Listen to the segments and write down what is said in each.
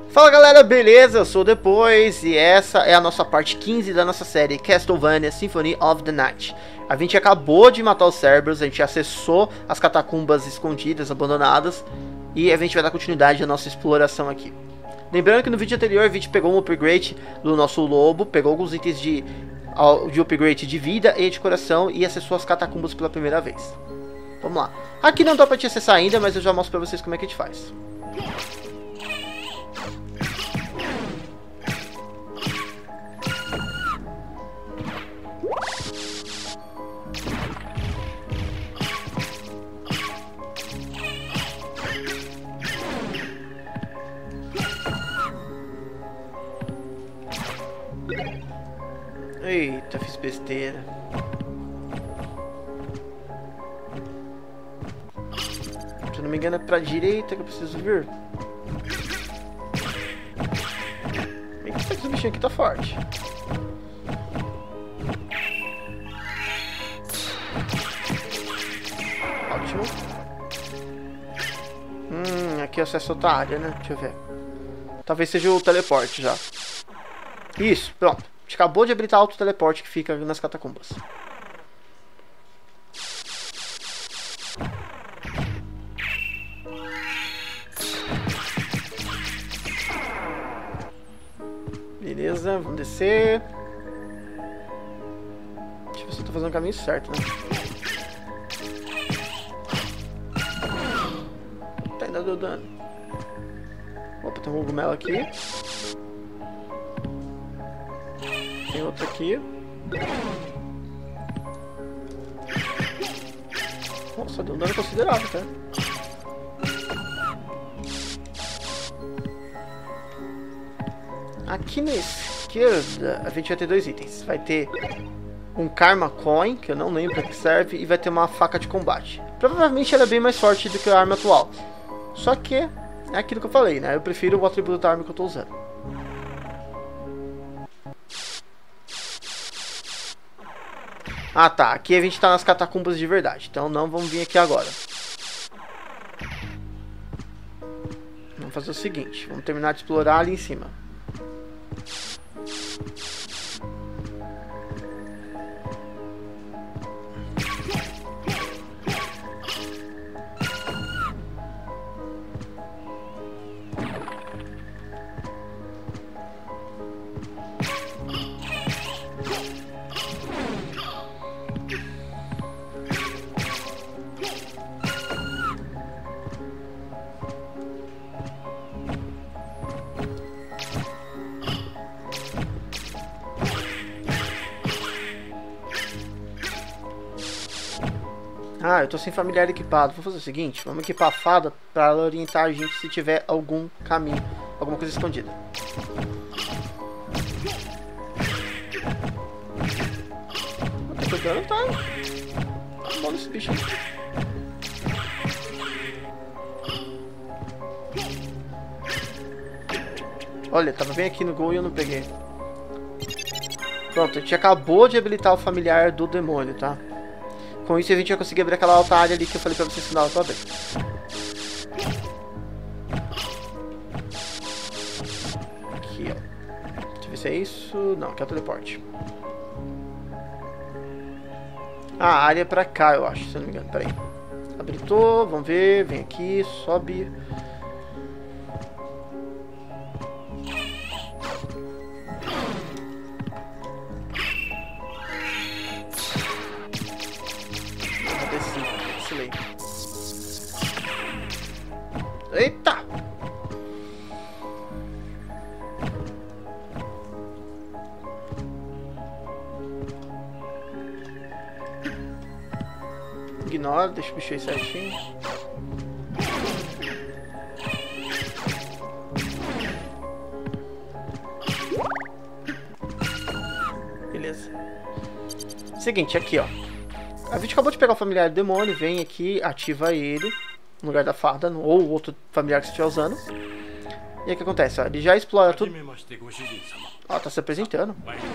Fala galera, beleza? Eu sou o Depois e essa é a nossa parte 15 da nossa série Castlevania Symphony of the Night. A gente acabou de matar os Cerberus, a gente acessou as catacumbas escondidas, abandonadas, e a gente vai dar continuidade à nossa exploração aqui. Lembrando que no vídeo anterior a gente pegou um upgrade do nosso lobo, pegou alguns itens de upgrade de vida e de coração e acessou as catacumbas pela primeira vez. Vamos lá. Aqui não dá pra te acessar ainda, mas eu já mostro pra vocês como é que a gente faz. Eita, fiz besteira. Se eu não me engano é pra direita que eu preciso vir. Eita, esse bichinho aqui tá forte. Ótimo. Aqui é acesso a outra área, né? Deixa eu ver. Talvez seja o teleporte já. Isso, pronto. A gente acabou de habilitar outro teleporte que fica nas catacumbas. Beleza, vamos descer. Deixa eu ver se eu tô fazendo o caminho certo, né? Tá, ainda deu dano. Opa, tem um cogumelo aqui. Tem outro aqui. Nossa, deu um dano considerável, tá? Aqui na esquerda a gente vai ter dois itens. Vai ter um Karma Coin, que eu não lembro para que serve, e vai ter uma faca de combate. Provavelmente ela é bem mais forte do que a arma atual. Só que é aquilo que eu falei, né? Eu prefiro o atributo da arma que eu tô usando. Ah tá, aqui a gente tá nas catacumbas de verdade, então não vamos vir aqui agora. Vamos fazer o seguinte, vamos terminar de explorar ali em cima. Ah, eu tô sem familiar equipado. Vou fazer o seguinte, vamos equipar a fada para ela orientar a gente se tiver algum caminho, alguma coisa escondida. Tá cuidando, tá bom esse bicho aí. Olha, tava bem aqui no gol e eu não peguei. Pronto, a gente acabou de habilitar o familiar do demônio, tá? Com isso a gente vai conseguir abrir aquela alta área ali que eu falei pra vocês que não dava pra abrir. Aqui, ó. Deixa eu ver se é isso. Não, aqui é o teleporte. Ah, a área é pra cá, eu acho, se eu não me engano. Pera aí. Habilitou, vamos ver. Vem aqui, sobe. Eita! Ignora, deixa o bicho aí certinho. Beleza. Seguinte, aqui ó. A gente acabou de pegar o familiar do demônio, vem aqui, ativa ele no lugar da fada, ou outro familiar que você estiver usando. E aí o que acontece? Ó, ele já explora tudo. Ó, tá se apresentando.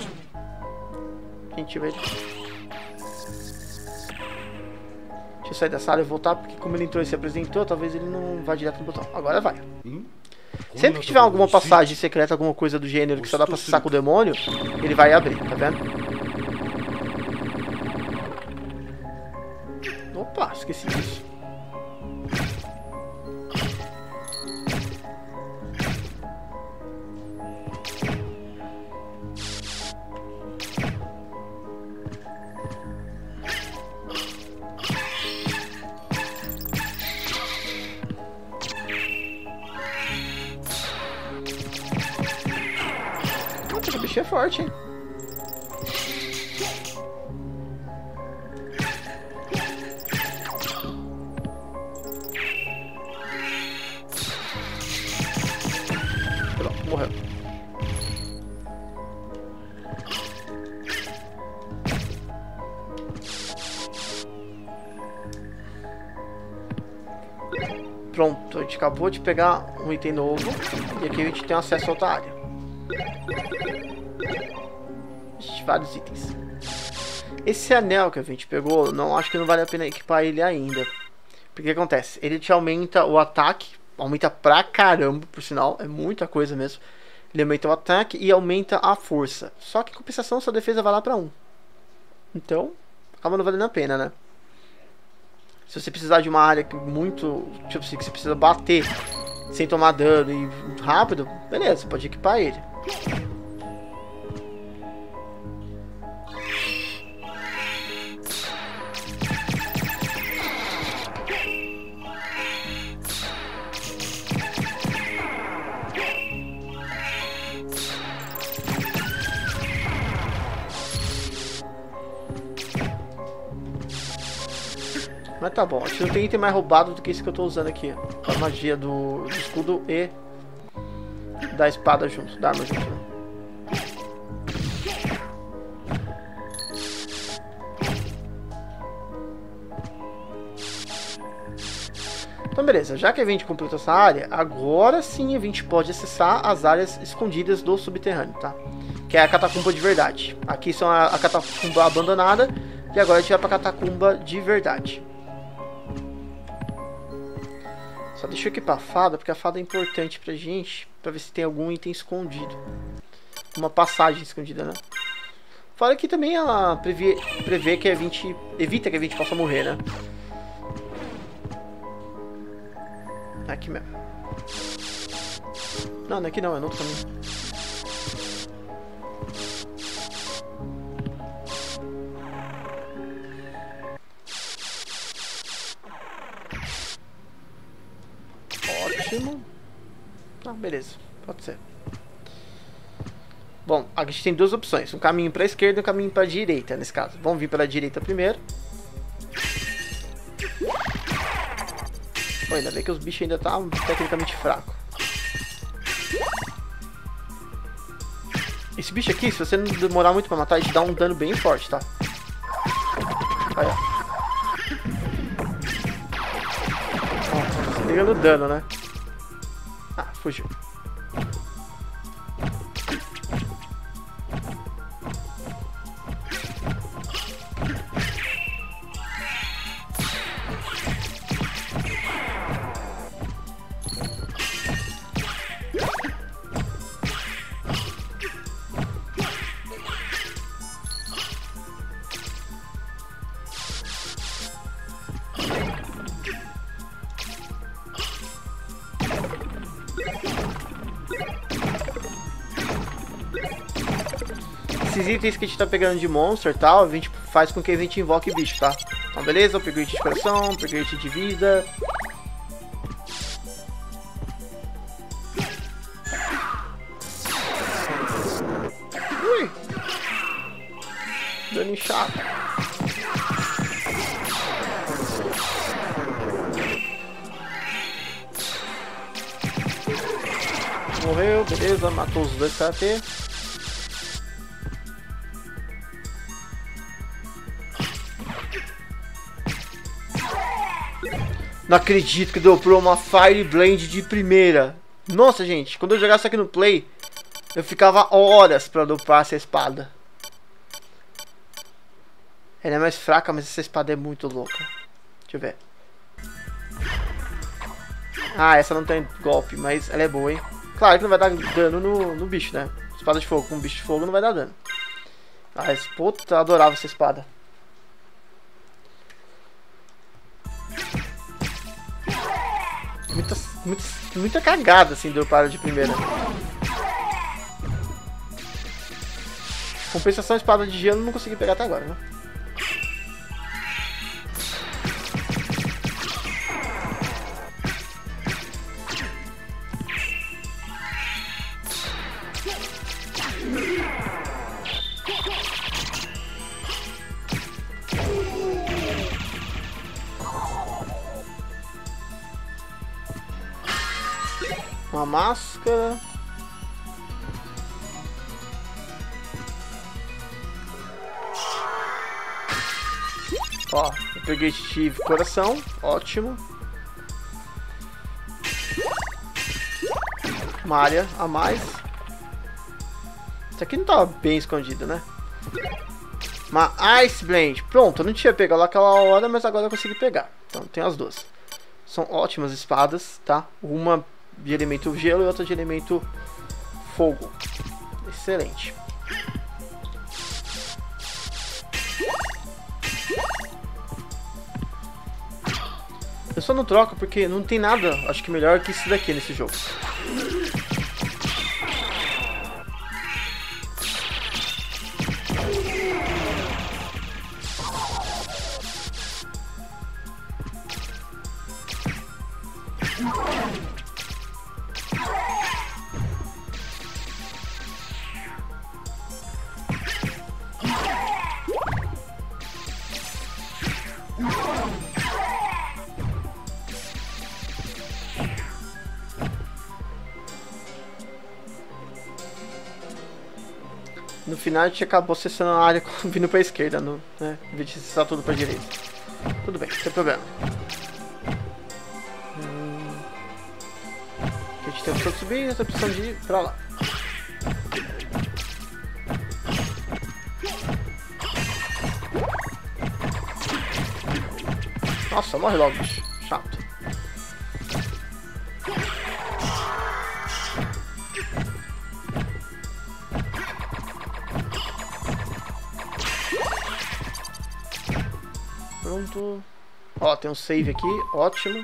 Gentil ele. Deixa eu sair da sala e voltar, porque como ele entrou e se apresentou, talvez ele não vá direto no botão. Agora vai. Sempre que tiver alguma passagem secreta, alguma coisa do gênero que só dá pra acessar com o demônio, ele vai abrir, tá vendo? Opa, esqueci disso. Nossa, o bicho é forte, hein? Pronto, morreu. Pronto, a gente acabou de pegar um item novo. E aqui a gente tem acesso a outra área. Vários itens. Esse anel que a gente pegou, não acho que não vale a pena equipar ele ainda. Porque o que acontece? Ele te aumenta o ataque. Aumenta pra caramba, por sinal. É muita coisa mesmo. Ele aumenta o ataque e aumenta a força. Só que em compensação, sua defesa vai lá pra 1. Então, acaba não valendo a pena, né? Se você precisar de uma área que muito... Tipo assim, que você precisa bater sem tomar dano e rápido, beleza, pode equipar ele. Mas tá bom, acho que não tem item mais roubado do que esse que eu tô usando aqui. A magia do escudo e da espada junto, da arma junto. Né? Então beleza, já que a gente completou essa área, agora sim a gente pode acessar as áreas escondidas do subterrâneo, tá? Que é a catacumba de verdade. Aqui são a catacumba abandonada e agora a gente vai pra catacumba de verdade. Só deixa eu equipar a fada, porque a fada é importante pra gente, pra ver se tem algum item escondido. Uma passagem escondida, né? Fora que também ela prevê que a gente evita que a gente possa morrer, né? Aqui mesmo. Não, não é aqui não, é no outro caminho. Ótimo. Ah, beleza, pode ser. Bom, aqui a gente tem duas opções. Um caminho para a esquerda e um caminho para a direita, nesse caso. Vamos vir pela direita primeiro. Pô, ainda bem que os bichos ainda estão tecnicamente fracos. Esse bicho aqui, se você não demorar muito para matar, ele te dá um dano bem forte, tá? Aí, ó. Se liga no dano, né? Ah, fugiu. Esses itens que a gente tá pegando de monster e tal, a gente faz com que a gente invoque bicho, tá? Então beleza, upgrade de coração, upgrade de vida. Ui! Dano chato. Morreu, beleza, matou os dois karatê. Não acredito que droprou uma Fire Blade de primeira. Nossa, gente, quando eu jogasse aqui no Play, eu ficava horas pra dropar essa espada. Ela é mais fraca, mas essa espada é muito louca. Deixa eu ver. Ah, essa não tem golpe, mas ela é boa, hein? Claro que não vai dar dano no bicho, né? Espada de fogo com bicho de fogo não vai dar dano. Ah, puta, eu adorava essa espada. Muita cagada, assim, deu para de primeira. Compensação, espada de gelo não consegui pegar até agora, né? Uma máscara. Ó, eu peguei Steve coração, ótimo. Uma área a mais. Isso aqui não tava bem escondido, né? Uma Ice Blade. Pronto, eu não tinha pegado lá aquela hora, mas agora eu consegui pegar. Então tem as duas. São ótimas espadas, tá? Uma de elemento gelo e outra de elemento fogo. Excelente. Eu só não troco porque não tem nada, acho que melhor que isso daqui nesse jogo. No final a gente acabou acessando a área vindo pra esquerda, né? Em vez de acessar tudo pra direita. Tudo bem, não tem problema. Aqui a gente tem a opção de subir e a opção de ir pra lá. Nossa, morre logo, bicho. Chato. Pronto. Ó, tem um save aqui, ótimo.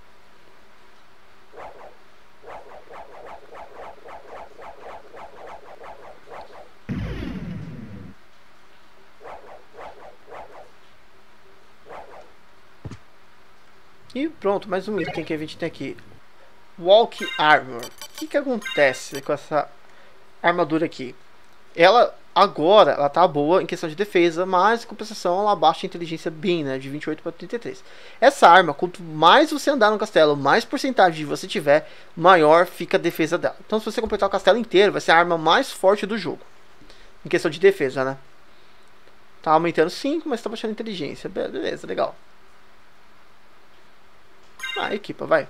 E pronto, mais um item que a gente tem aqui. Walk Armor. O que acontece com essa armadura aqui? Ela agora ela tá boa em questão de defesa, mas em compensação ela baixa a inteligência bem, né, de 28 para 33. Essa arma, quanto mais você andar no castelo, mais porcentagem você tiver, maior fica a defesa dela. Então se você completar o castelo inteiro, vai ser a arma mais forte do jogo. Em questão de defesa, né? Tá aumentando 5, mas tá baixando a inteligência. Beleza, legal. Ah, equipa, vai.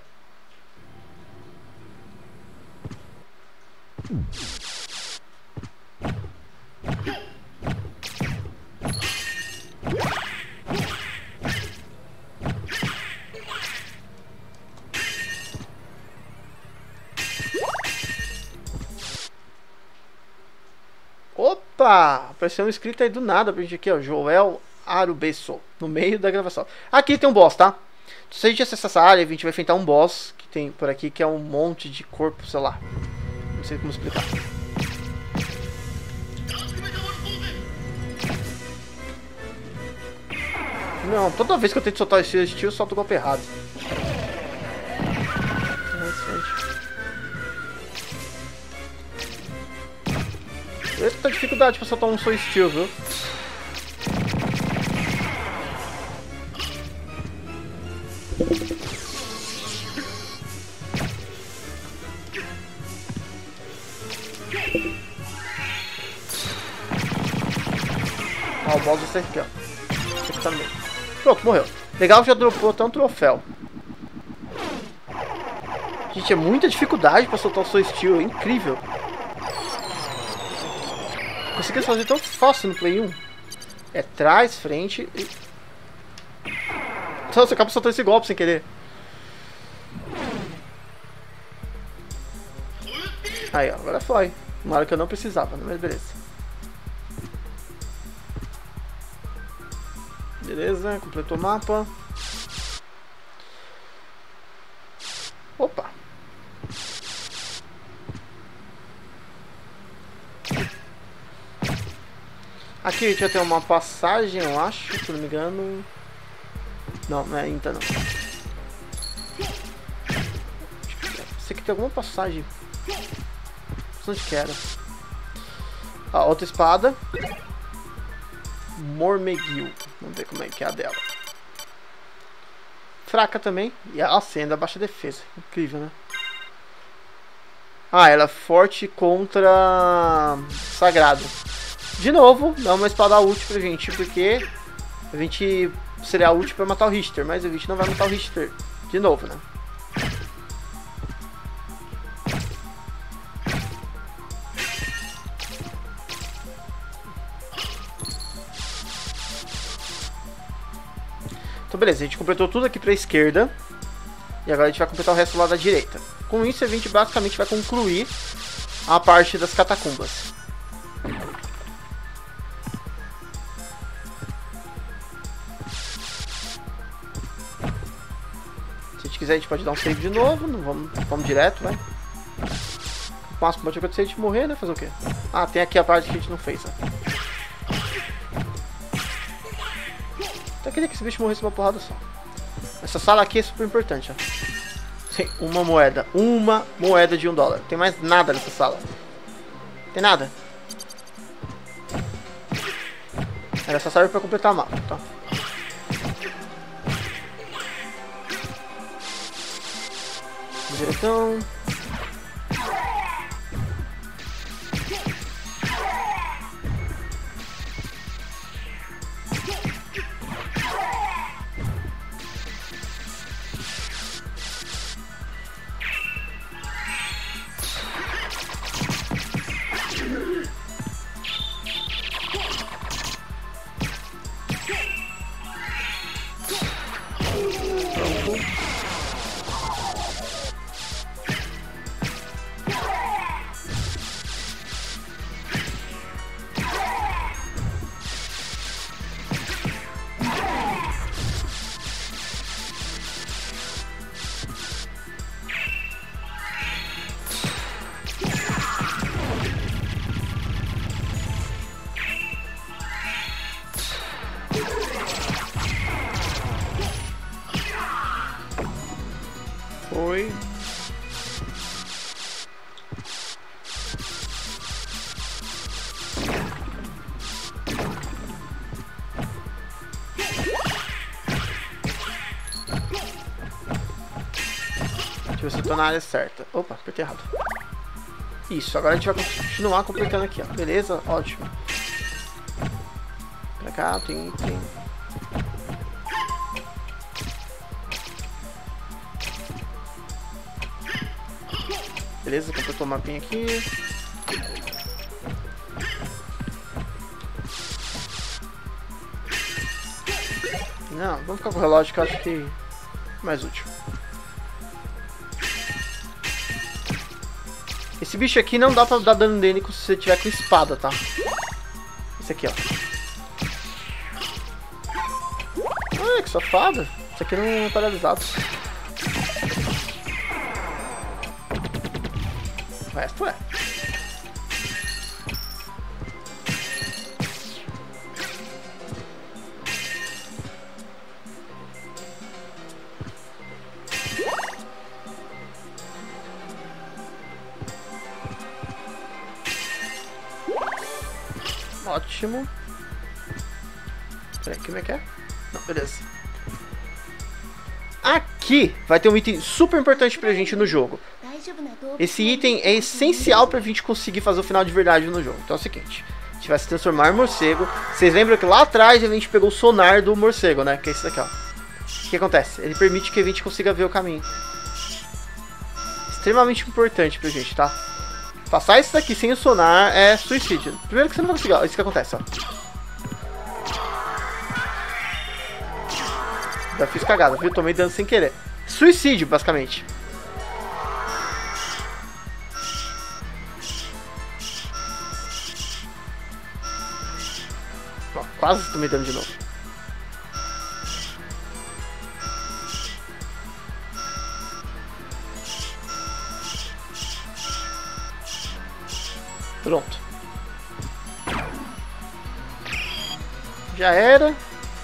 Opa! Apareceu um inscrito aí do nada pra gente aqui, ó. Joel Arubesso, no meio da gravação. Aqui tem um boss, tá? Se a gente acessar essa área, a gente vai enfrentar um boss que tem por aqui, que é um monte de corpo, sei lá. Não sei como explicar. Não, toda vez que eu tento soltar esse estilo, eu solto o golpe errado. Eita, dificuldade pra soltar um Soul Steel, viu? Ah, o boss vai ser aqui, ó. Esse aqui tá no meio. Pronto, morreu. Legal, já dropou até um troféu. Gente, é muita dificuldade pra soltar o Soul Steel, é incrível. Consegui fazer tão fácil no Play 1. É trás, frente e... Nossa, acaba soltando esse golpe sem querer. Aí, ó, agora foi. Uma hora que eu não precisava, né? Mas beleza. Beleza, completou o mapa. Opa. Aqui a gente vai ter uma passagem, eu acho, se não me engano. Não, não é ainda não. Esse aqui tem alguma passagem. Onde que era? Ah, outra espada. Mormeguil. Vamos ver como é que é a dela. Fraca também. E a ainda baixa defesa. Incrível, né? Ah, ela é forte contra sagrado. De novo, dá uma espada útil pra gente, porque a gente seria útil pra matar o Richter, mas a gente não vai matar o Richter de novo, né? Então beleza, a gente completou tudo aqui pra esquerda. E agora a gente vai completar o resto lá da direita. Com isso a gente basicamente vai concluir a parte das catacumbas. Se a gente quiser a gente pode dar um save de novo. Não vamos direto, vai. O máximo que pode acontecer é a gente morrer, né? Fazer o quê? Ah, tem aqui a parte que a gente não fez, né? Até queria que esse bicho morresse uma porrada só. Essa sala aqui é super importante, ó. Tem uma moeda de $1. Tem mais nada nessa sala. Tem nada. Ela só serve pra completar o mapa, tá? Direção. Foi. Deixa eu ver se eu tô na área certa. Opa, apertei errado. Isso, agora a gente vai continuar completando aqui, ó. Beleza? Ótimo. Pra cá, tem... Beleza, completou o mapinha aqui. Não, vamos ficar com o relógio que eu acho que é mais útil. Esse bicho aqui não dá pra dar dano nele se você tiver com espada, tá? Esse aqui, ó. Ah, que safado. Esse aqui não é paralisado. O resto é. Ótimo. Peraí, como é que é? Não, beleza. Aqui vai ter um item super importante pra gente no jogo. Esse item é essencial pra gente conseguir fazer o final de verdade no jogo. Então é o seguinte, a gente vai se transformar em morcego. Vocês lembram que lá atrás a gente pegou o sonar do morcego, né? Que é esse daqui, ó. O que acontece? Ele permite que a gente consiga ver o caminho. Extremamente importante pra gente, tá? Passar isso daqui sem o sonar é suicídio. Primeiro que você não vai conseguir, ó. Isso que acontece, ó. Já fiz cagada, viu? Tomei dano sem querer. Suicídio, basicamente. quase tomei dano de novo. Pronto. Já era.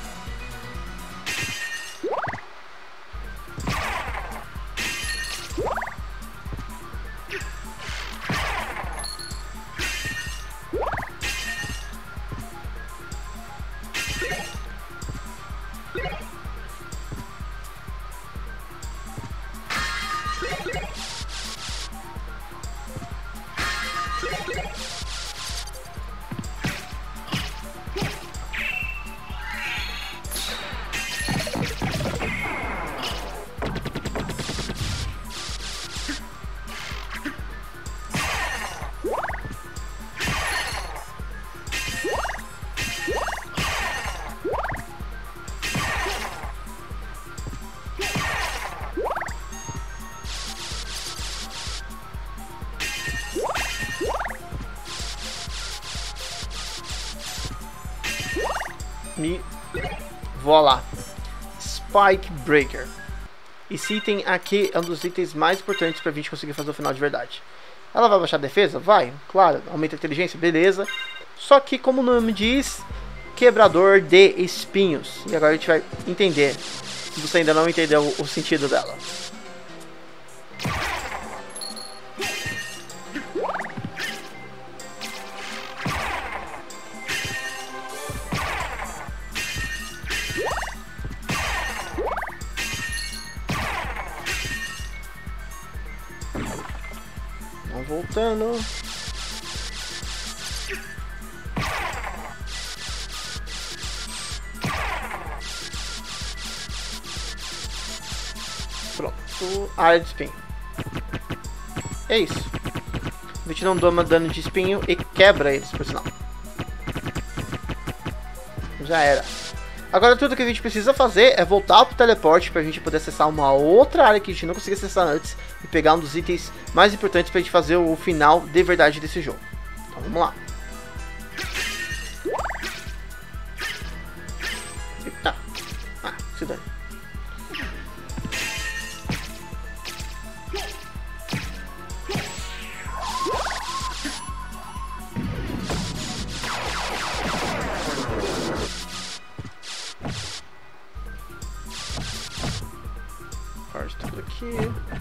E vou lá. Spike Breaker. Esse item aqui é um dos itens mais importantes pra gente conseguir fazer o final de verdade. Ela vai baixar a defesa? Vai, claro. Aumenta a inteligência? Beleza. Só que, como o nome diz, quebrador de espinhos. E agora a gente vai entender, se você ainda não entendeu o sentido dela. Voltando. Pronto. Área de espinho. É isso. A gente não toma dano de espinho e quebra eles, por sinal. Já era. Agora tudo que a gente precisa fazer é voltar pro teleporte pra gente poder acessar uma outra área que a gente não conseguia acessar antes e pegar um dos itens mais importantes pra gente fazer o final de verdade desse jogo. Então vamos lá. Eita. Ah, se dane. Parte tudo aqui.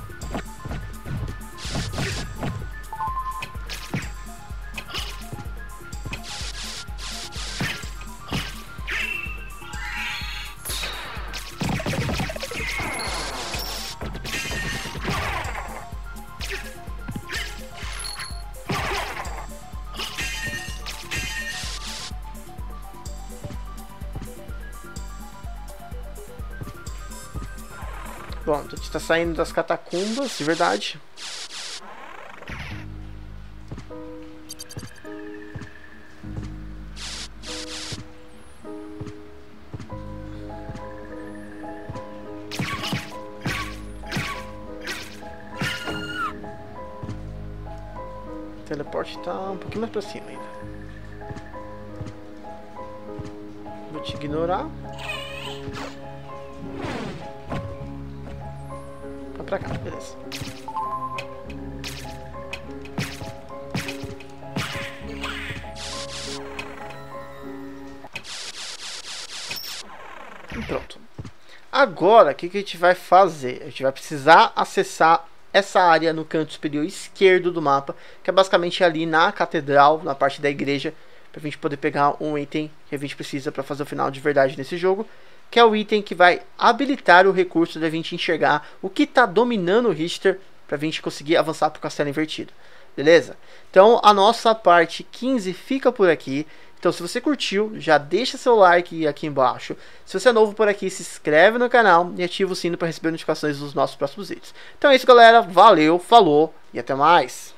Pronto, a gente tá saindo das catacumbas, de verdade. O teleporte tá um pouquinho mais pra cima ainda. Vou te ignorar. Pra cá, beleza. E pronto. Agora, o que a gente vai fazer? A gente vai precisar acessar essa área no canto superior esquerdo do mapa, que é basicamente ali na catedral, na parte da igreja, pra gente poder pegar um item que a gente precisa para fazer o final de verdade nesse jogo, que é o item que vai habilitar o recurso da gente enxergar o que está dominando o Richter para a gente conseguir avançar para o castelo invertido. Beleza? Então a nossa parte 15 fica por aqui. Então se você curtiu, já deixa seu like aqui embaixo. Se você é novo por aqui, se inscreve no canal e ativa o sino para receber notificações dos nossos próximos vídeos. Então é isso, galera. Valeu, falou e até mais.